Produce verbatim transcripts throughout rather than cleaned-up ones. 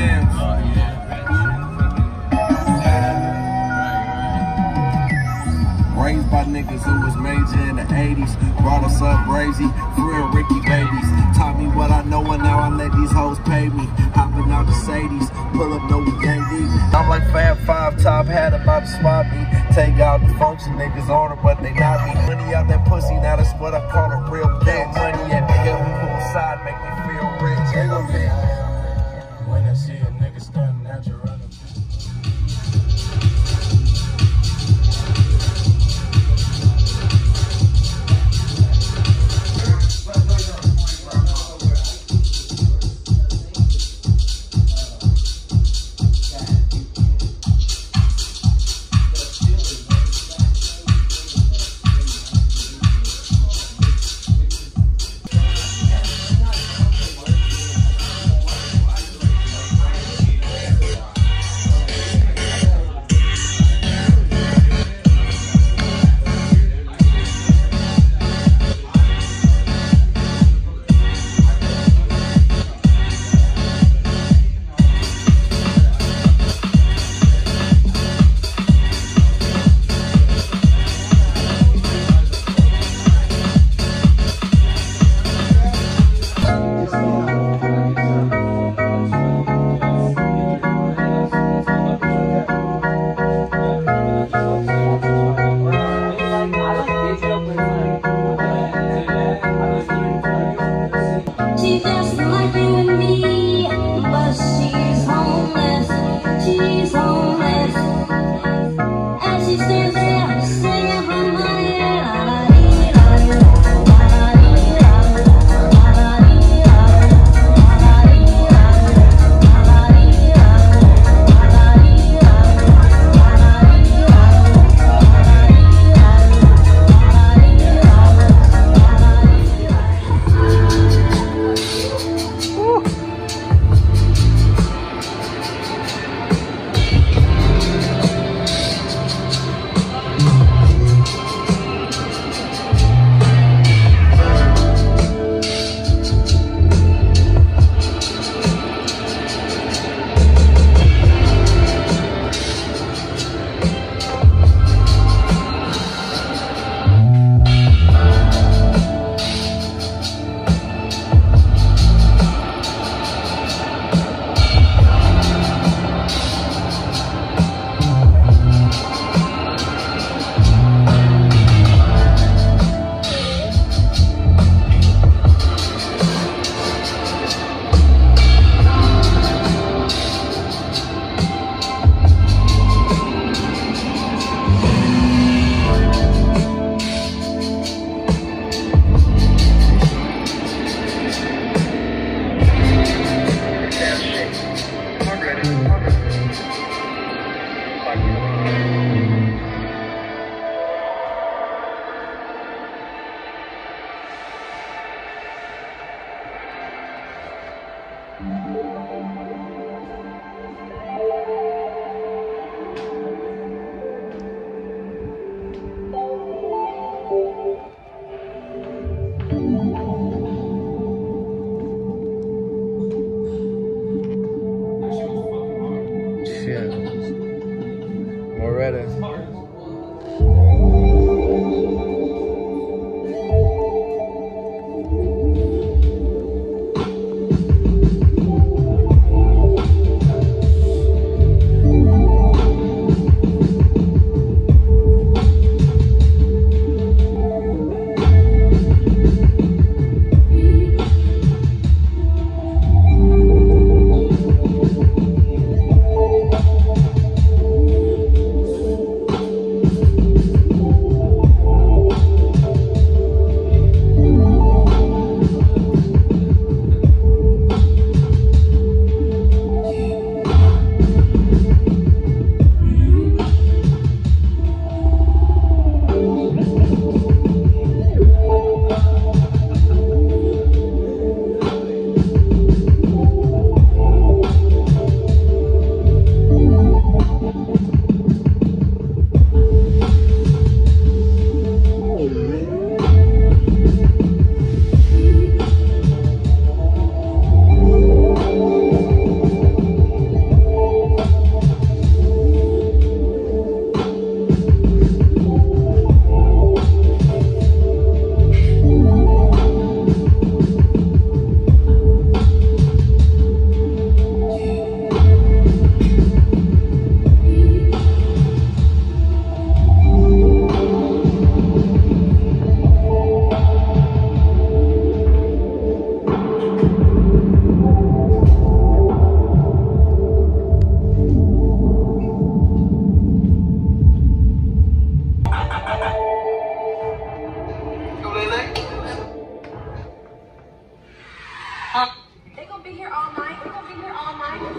jams. Oh, yeah. Raised by niggas who was major in the eighties. Brought us up crazy, real Ricky babies. Taught me what I know and now I let these hoes pay me. Hopping out the Sadies, pull up no we gang deep. I'm like Fab Five, top hat about to swap me. Take out the function, niggas on it, but they not me. Money out that pussy, now that's what I call a real bitch. Money at the hill, poolside, make me feel rich. Ain't gon' be. When I see a nigga stunning at your running.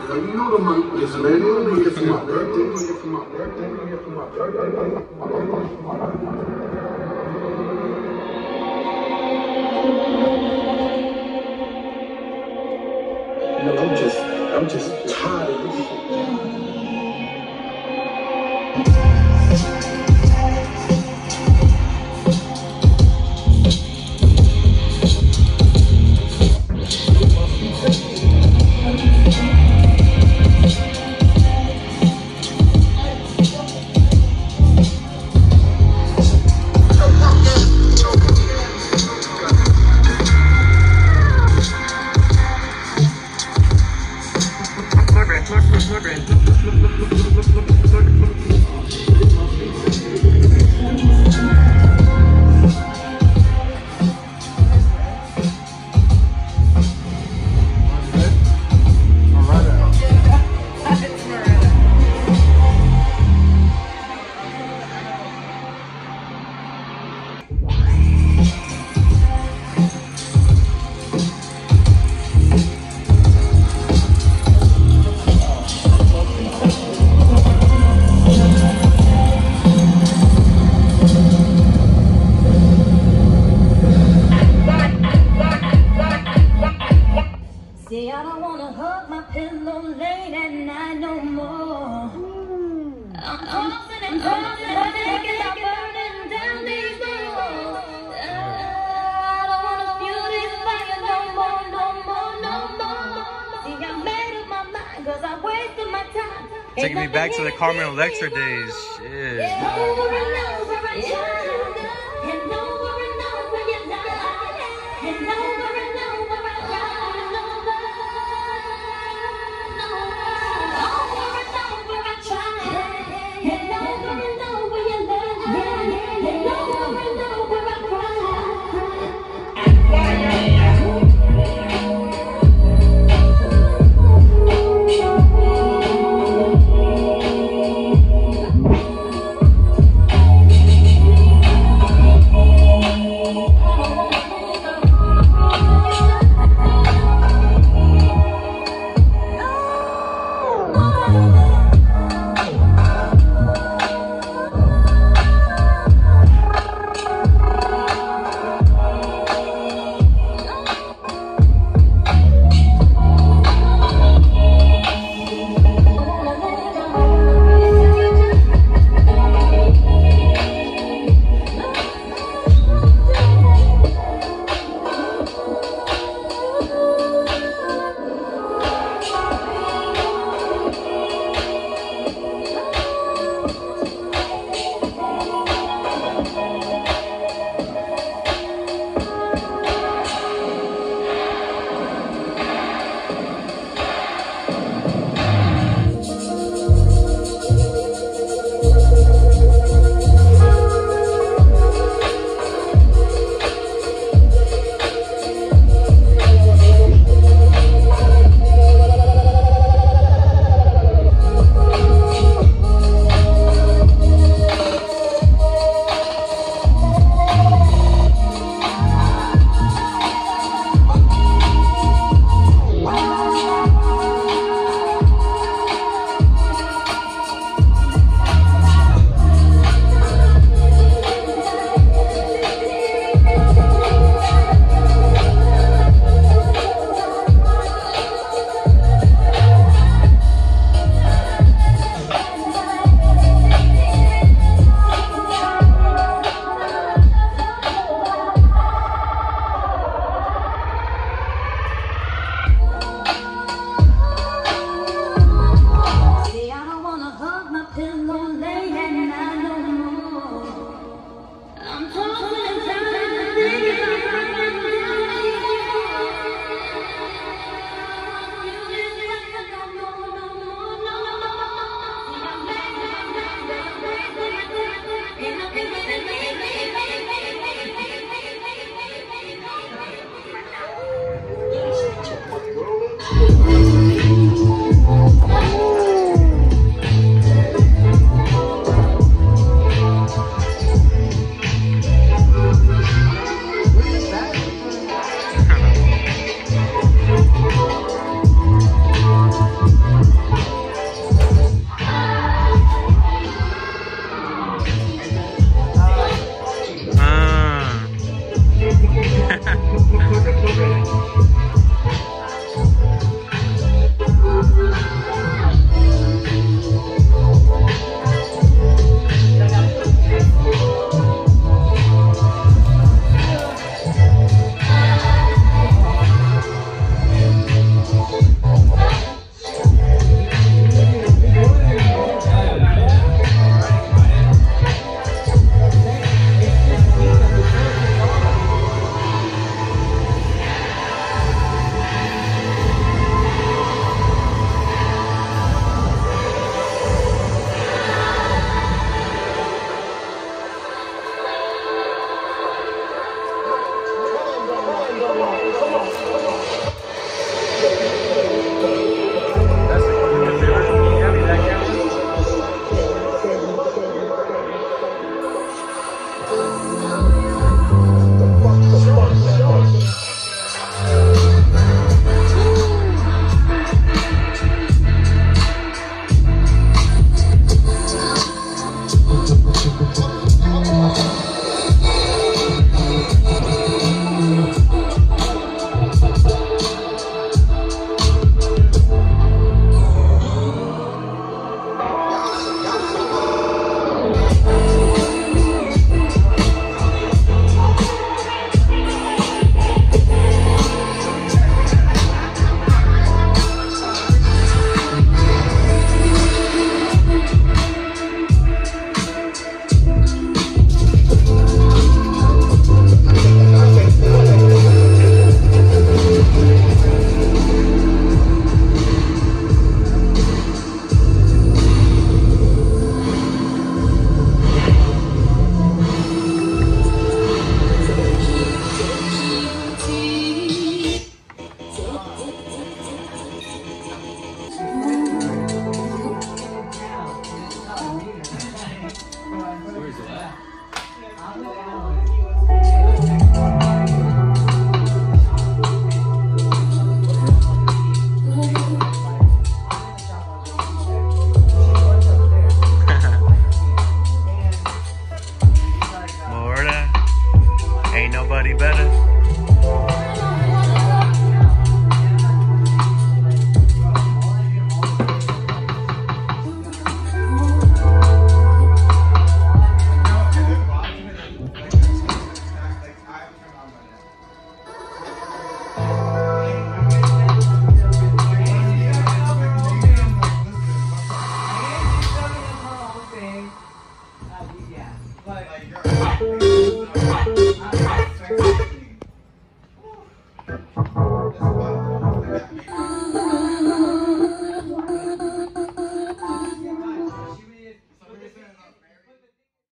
you know the month is, man. They don't be here for my birthday. They don't be here for my birthday. They don't be here for my birthday. No, I'm just, I'm just tired of this. See, I don't wanna hug my pillow late at night no more. I'm tossing and turning, I'm thinking about burning down these walls. I don't wanna feel this fire no more, no more, no more. See, I made up my mind 'cause I wasted my time. Taking me back to the Carmen Electra days. Shit. Over and over again.